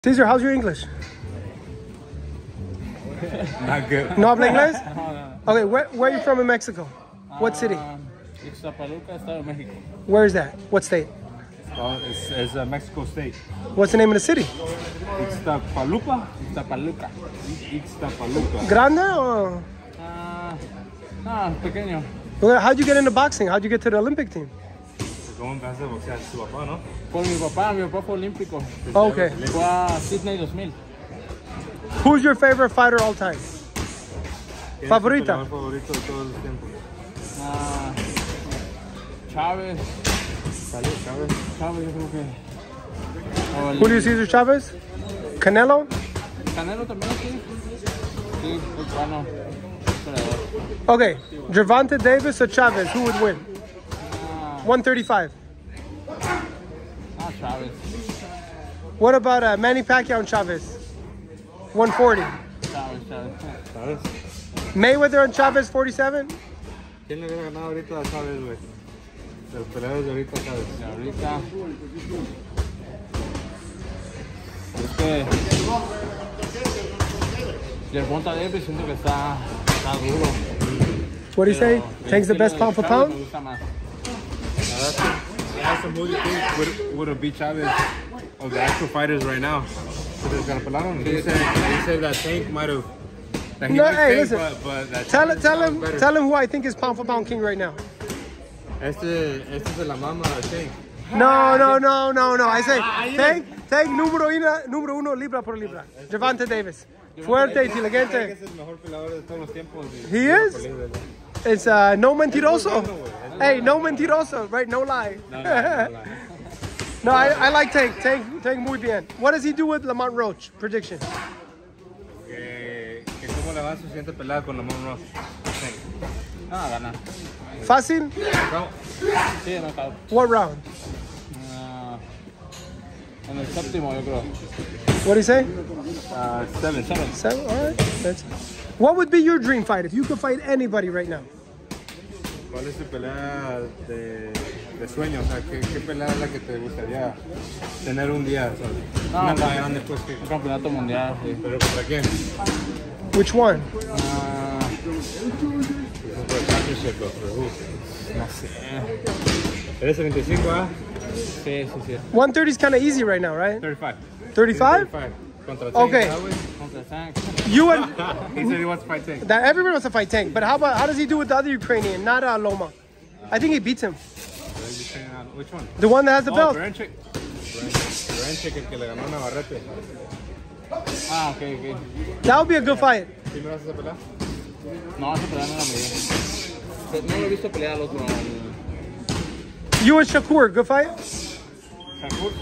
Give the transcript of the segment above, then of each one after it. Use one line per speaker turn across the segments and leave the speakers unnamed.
Cesar, how's your English?
Not good.
No habla inglés?
No.
Okay, where are you from in Mexico? What city?
Ixtapaluca, Estado de Mexico.
Where is that? What state?
It's Mexico State.
What's the name of the city?
Ixtapaluca. Ixtapaluca.
Grande or?
No, pequeño.
How'd you get into boxing? How'd you get to the Olympic team?
¿Cómo empezaste a boxear? ¿Tu papá, no?
Por mi papá fue olímpico.
Oh, okay.
Fue a Sydney 2000.
Who's your favorite fighter all time? Favorita?
¿Quién es tu favorito de todos los tiempos?
Chávez. Chávez, yo creo que.
Julio Cesar Chavez? Canelo?
Canelo también, sí. Sí, es bueno.
Okay, Gervonta Davis or Chavez, who would win? 135.
Chávez.
What about Manny Pacquiao and Chavez? 140.
Chávez.
Mayweather and Chavez, 47?
¿Quién le hubiera ganado ahorita a Chávez, güey? De los peleadores de ahorita, Chávez.
Y ahorita. Es que. Gervonta Davis siento que está duro.
What do you say? Tank's the best pound for pound?
Me gusta más.
Who do you think would beat Chavez of the actual fighters right now? He said that Tank might have.
No, hey, listen.
But that
tell him who I think is pound for pound king right now.
Este es de la mama de Tank.
No. I say Tank número uno libra por libra. Gervonta Davis. Fuerte, inteligente.
Es el mejor peleador de todos los tiempos.
He is? It's no mentiroso. Hey, no mentiroso, right? No lie. No, I like Tank. Tank muy bien. What does he do with Lamont Roach? Prediction.
Que cómo le va su siguiente pelea con Lamont Roach.
Gana.
Fácil?
Sí, knockout.
What round?
En el séptimo, yo creo.
What do you say?
7.
7, all right. What would be your dream fight if you could fight anybody right now?
¿Cuál es tu pelea de sueño? O sea, ¿qué pelea es la que te gustaría tener un día? Una pelea después que...
Un campeonato mundial, sí.
¿Pero contra quién?
Which one?
No sé.
¿Eres 75, ah?
Sí.
130 is kind of easy right now, right?
35.
35?
Contra Tank.
Okay.
Contra Tank.
You and
He said he wants to fight Tank.
that everyone wants to fight Tank, but how does he do with the other Ukrainian, not Loma? I think he beats him.
Which one?
The one that has the belt.
Berenchik, el que le ganó a Navarrete.
Ok.
That would be a good fight.
¿Sí me vas a pelear?
No, esa pelea no la miré. No lo he visto pelear al otro.
You and Shakur, good fight?
Shakur?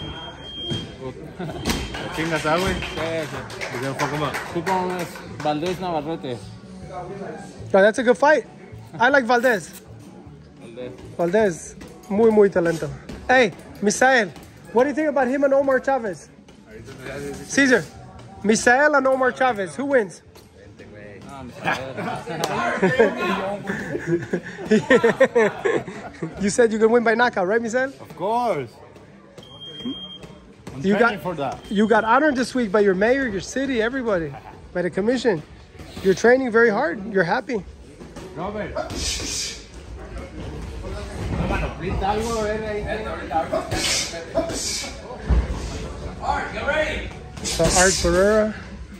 Chingas, güey. Sí.
¿Tú cómo ves? Valdés Navarrete.
No, that's a good fight. I like Valdez. Valdez, muy talento. Hey, Misael, what do you think about him and Omar Chavez? Cesar, Misael and Omar Chavez, who wins? You said you could win by knockout, right, Misael?
Of course. I'm training for that.
You got honored this week by your mayor, your city, everybody, by the commission. You're training very hard. You're happy.
Robert.
Art, get ready.
So Art Barrera.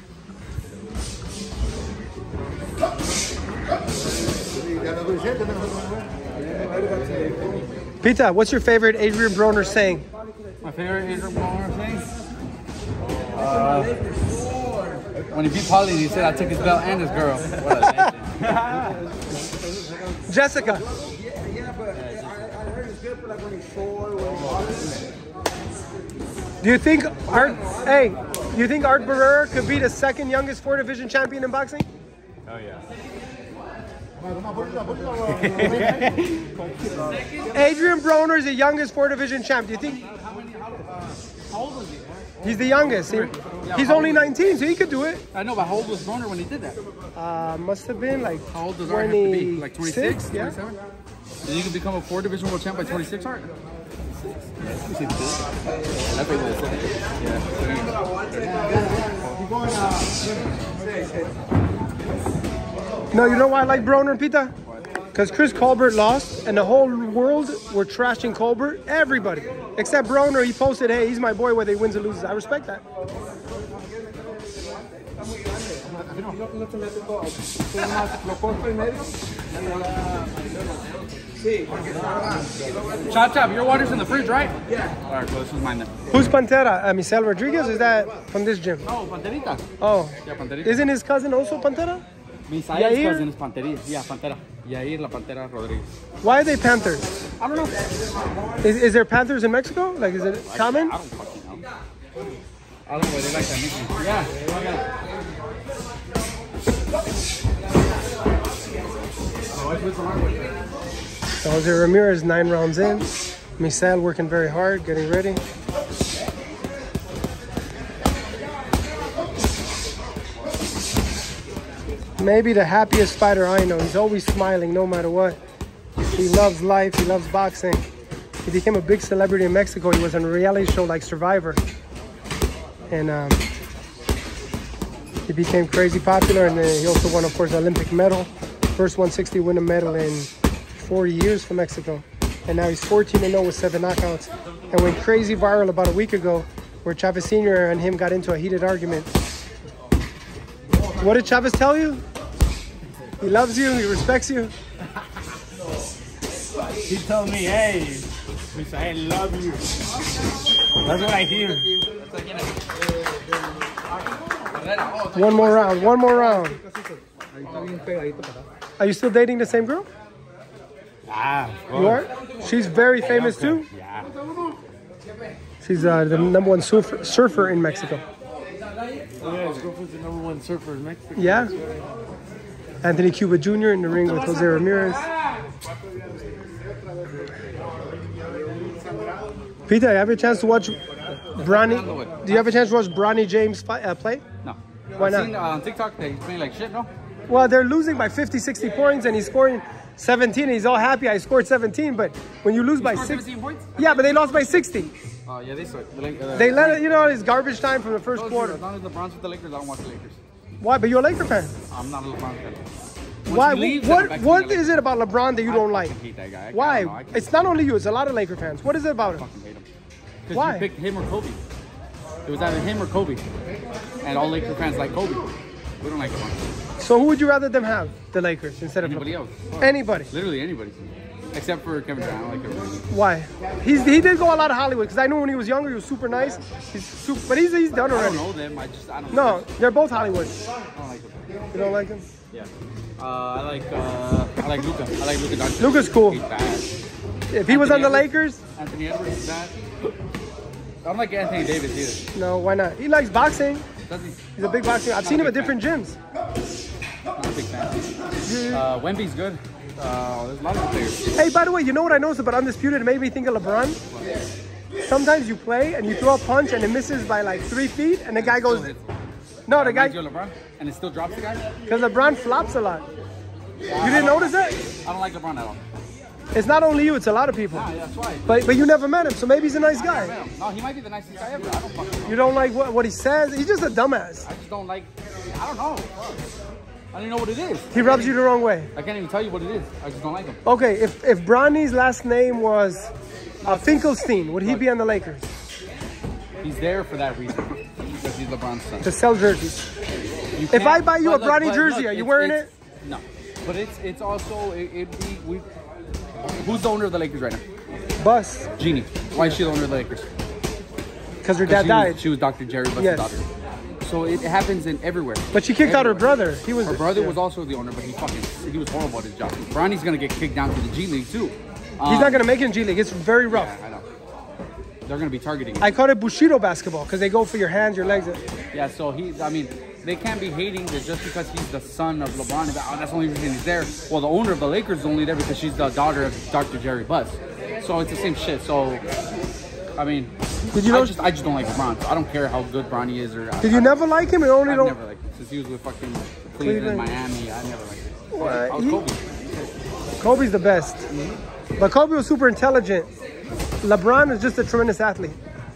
Pita, what's your favorite Adrian Broner saying?
My favorite Adrian Broner thing? When he beat Paulie, he said, I took his belt and his girl. What a legend.
Jessica. Do you think Art Barrera could be the second youngest 4 division champion in boxing?
Oh, yeah.
Adrian Broner is the youngest 4 division champ. Do you think?
How old was he?
He's the youngest. He's only 19, so he could do it.
I know, but how old was Broner when he did that?
Must have been like
How old does Art have to be? Like
26,
26?
yeah.
27? So you can become a 4 division world champ by 26, Art?
No, you know why I like Broner and Pita? Because Chris Colbert lost, and the whole world were trashing Colbert. Everybody. Except Broner, he posted, hey, he's my boy, whether he wins or loses. I respect that.
Chop Chop, your water's in the fridge, right? Yeah. All right, well, this is mine then.
Who's Pantera? Misael Rodriguez? Is that from this gym?
Oh, Panterita.
Oh.
Yeah, Panterita.
Isn't his cousin also Pantera?
Misael's
Yair?
cousin is Panterita. Yeah, Pantera. Yair La Pantera Rodriguez.
Why are they Panthers?
I don't know.
Is there Panthers in Mexico? Like, is it common?
I don't fucking know. I don't know why they like that nickname. Yeah.
Jose Ramirez 9 rounds in. Misael working very hard, getting ready. Maybe the happiest fighter I know. He's always smiling no matter what. He loves life, he loves boxing. He became a big celebrity in Mexico. He was on a reality show like Survivor. And he became crazy popular, and he also won, of course, an Olympic medal. First 160 win a medal in 40 years for Mexico. And now he's 14-0 with 7 knockouts. And went crazy viral about a week ago where Chavez Sr. and him got into a heated argument. What did Chavez tell you? He loves you, he respects you.
He told me, hey, I love you. That's what I hear.
One more round, one more round. Are you still dating the same girl?
Ah,
You are? She's very famous too?
yeah.
She's the #1 surfer in Mexico.
Yeah, his girlfriend's the #1 surfer in Mexico.
Yeah? Anthony Cuba Jr. in the ring with Jose Ramirez. Peter, you have a chance to watch Bronny? Do you have a chance to watch Bronny James play?
No.
Why
I've
not?
seen on TikTok that he's playing like shit, no?
Well, they're losing by 50, 60 points, and he's scoring 17. And he's all happy I scored 17, but when you lose by 6,
17 points?
yeah, but they lost by 60.
Oh, yeah, they suck.
They let it, you know, it's garbage time from the first quarter.
As long as LeBron's with the Lakers, I don't watch the Lakers.
Why? But you're a Laker fan.
I'm not a LeBron fan.
Why?
he leaves, then I'm back to
What
being a
is it about LeBron that you don't like?
I hate that guy.
Why?
I don't know, I can't
It's not only you. It's a lot of Laker fans. What is it about him?
fucking hate him. Because
Why?
you picked him or Kobe. It was either him or Kobe. And all Laker fans like Kobe. We don't like LeBron.
So who would you rather them have? The Lakers instead of
Anybody else.
anybody?
Literally anybody. Except for Kevin Durant. I don't like everybody.
Why? He did go a lot of Hollywood because I knew when he was younger he was super nice. But he's done
I
already.
don't know them. I don't
No, they're both Hollywood.
I don't like them.
You don't like him?
Yeah. I like Luka. I like Luka Doncic.
Luka's cool.
He's bad.
If he was on the
Edwards.
Lakers,
Anthony Edwards is bad. I don't like Anthony Davis either.
no, why not? He likes boxing.
Does he?
He's a big boxer. I've seen him at different gyms.
Not a big fan. Wemby's good. There's a lot of good players.
Hey, by the way, you know what I noticed about Undisputed? It made me think of LeBron. Sometimes you play and you throw a punch and it misses by like 3 feet and the guy goes, no, the
Reminds
guy,
you of LeBron, and it still drops the guy.
because LeBron flops a lot. You didn't notice that?
I don't like LeBron at all.
It's not only you, it's a lot of people.
Yeah, that's why.
But you never met him, so maybe he's a nice guy.
No, he might be the nicest guy ever. I don't fucking know.
You don't like what he says? He's just a dumbass.
I just don't like. I don't know. I don't even know what it is.
He rubs you the wrong way.
I can't even tell you what it is. I just don't like him.
Okay, if Bronny's last name was Finkelstein, would he be on the Lakers?
He's there for that reason. Because he's LeBron's son.
To sell jerseys.
You
If I
can't-
buy you a
but look,
Bronny
but
jersey,
look,
are you
it's-
wearing
it's-
it?
No. But it's also, who's the owner of the Lakers right now?
Bus,
Jeannie. Why is she the owner of the Lakers?
because her dad died.
She was Dr. Jerry Buss's
Yes.
daughter. So it happens in everywhere.
But she kicked out her brother. He was
Her brother
yeah.
was also the owner, but he was horrible at his job. Bronny's gonna get kicked down to the G League too.
He's not gonna make it in G League. It's very rough.
Yeah, I know. They're gonna be targeting him.
I call it Bushido basketball because they go for your hands, your legs.
Yeah, so they can't be hating that just because he's the son of LeBron. That's the only reason he's there. Well, the owner of the Lakers is only there because she's the daughter of Dr. Jerry Buss. So it's the same shit. So, I mean,
Did you know?
I just don't like LeBron. So I don't care how good Bronny is or.
Did you never like him? You only
I've
don't.
never liked him since he was with fucking
Cleveland.
Miami. I never liked him.
What?
I was Kobe.
Kobe's the best. But Kobe was super intelligent. LeBron is just a tremendous athlete.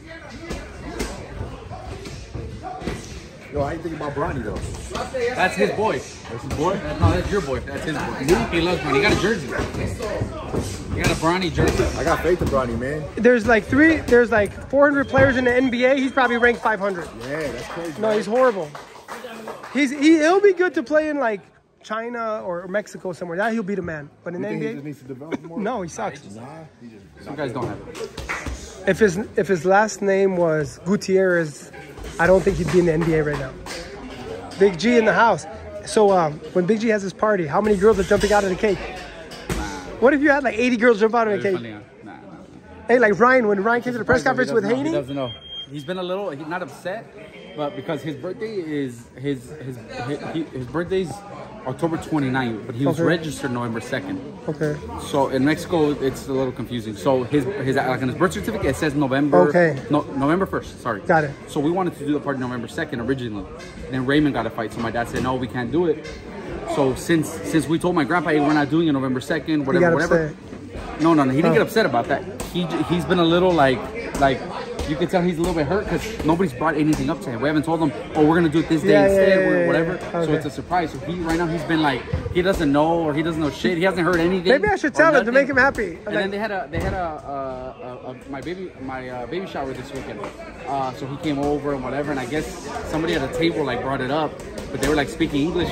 Yo, how you think about Bronny though?
That's his boy.
That's his boy?
No, that's your boy. That's his boy. He loves Bronny. He got a jersey. He got a Bronny jersey.
I got faith in Bronny, man.
There's like 400 players in the NBA. He's probably ranked 500.
Yeah, that's crazy.
No, he's horrible. He'll be good to play in like China or Mexico somewhere. That he'll be the man. But in the
He
NBA,
just needs to develop more.
no, he sucks.
Some guys don't have it.
If his last name was Gutierrez, I don't think he'd be in the NBA right now. Big G in the house. So when Big G has his party, how many girls are jumping out of the cake? What if you had like 80 girls jump out of the cake?
Funny, huh? Nah.
Hey, like Ryan, when Ryan came to the press conference with
He
Haney.
doesn't know. He's been a little, he's not upset, but because his birthday is, his birthday's October 29th, but he was
Okay.
registered November 2nd.
Okay.
So in Mexico, it's a little confusing. So his like on his birth certificate, it says November.
Okay.
No, November 1st. Sorry.
Got it.
So we wanted to do the party November 2nd originally. Then Raymond got a fight, so my dad said no, we can't do it. So since we told my grandpa, hey, we're not doing it November 2nd, whatever,
got
whatever.
upset.
No, he didn't get upset about that. He's been a little like you can tell he's a little bit hurt because nobody's brought anything up to him. We haven't told him, oh, we're gonna do it this day instead, or whatever.
Okay.
So it's a surprise. So right now he's been like he doesn't know or he doesn't know shit. He hasn't heard anything.
Maybe I should tell him to make him happy.
And then they had my baby shower this weekend. So he came over and whatever, and I guess somebody at a table like brought it up, but they were like speaking English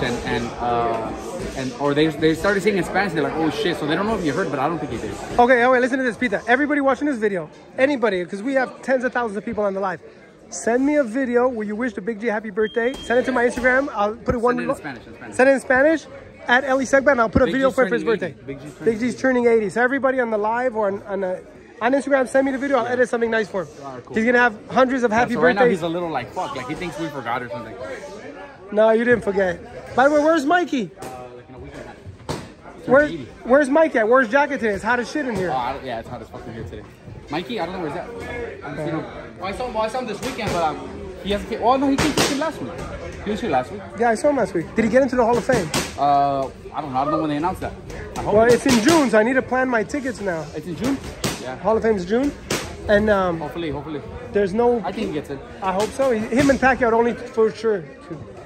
or they started saying in Spanish. They're like, oh shit. So they don't know if you heard, but I don't think he did.
Okay, wait, listen to this, Pita. Everybody watching this video, anybody, because we have tens of thousands of people on the live. Send me a video where you wish the Big G happy birthday. Send it to my Instagram. I'll put it
Send it in Spanish.
Send it in Spanish at Ellie Segba, and I'll put a
Big
video
G's
for his
turning
birthday.
80.
Big G's turning 80. So everybody on the live or on Instagram, send me the video. I'll edit something nice for him.
Alright, cool.
He's gonna have hundreds of happy
So right now
birthdays.
he's a little like fuck, like he thinks we forgot or something.
No, you didn't forget. By the way, where's Mikey?
Like in a week and a half.
Where's Mikey at? Where's Jacket today? It's hot as shit in here.
Yeah, it's hot as fucking here today. Mikey, I don't know where's that. I haven't seen him. Well, I saw him this weekend, but he hasn't came. Oh no, he came last week. He was here last week.
Yeah, I saw him last week. Did he get into the Hall of Fame?
I don't know when they announced that. I hope
Well, it's in June, so I need to plan my tickets now.
it's in June. Yeah.
Hall of Fame's June, and
Hopefully.
there's no.
I think he gets it.
I hope so. Him and Pacquiao are only for sure.